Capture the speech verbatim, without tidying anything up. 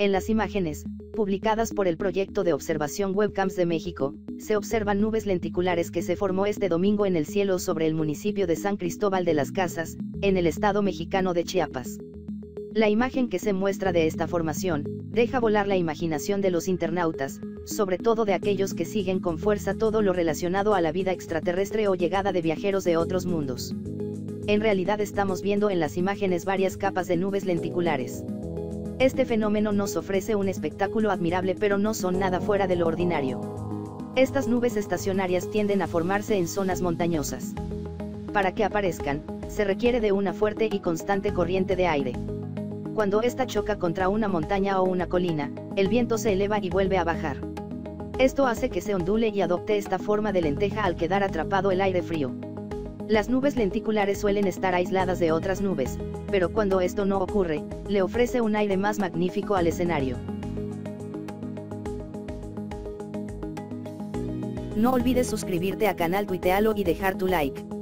En las imágenes, publicadas por el Proyecto de Observación Webcams de México, se observan nubes lenticulares que se formó este domingo en el cielo sobre el municipio de San Cristóbal de las Casas, en el estado mexicano de Chiapas. La imagen que se muestra de esta formación, deja volar la imaginación de los internautas, sobre todo de aquellos que siguen con fuerza todo lo relacionado a la vida extraterrestre o llegada de viajeros de otros mundos. En realidad estamos viendo en las imágenes varias capas de nubes lenticulares. Este fenómeno nos ofrece un espectáculo admirable, pero no son nada fuera de lo ordinario. Estas nubes estacionarias tienden a formarse en zonas montañosas. Para que aparezcan, se requiere de una fuerte y constante corriente de aire. Cuando ésta choca contra una montaña o una colina, el viento se eleva y vuelve a bajar. Esto hace que se ondule y adopte esta forma de lenteja al quedar atrapado el aire frío. Las nubes lenticulares suelen estar aisladas de otras nubes, pero cuando esto no ocurre, le ofrece un aire más magnífico al escenario. No olvides suscribirte a canal Tuitealo y dejar tu like.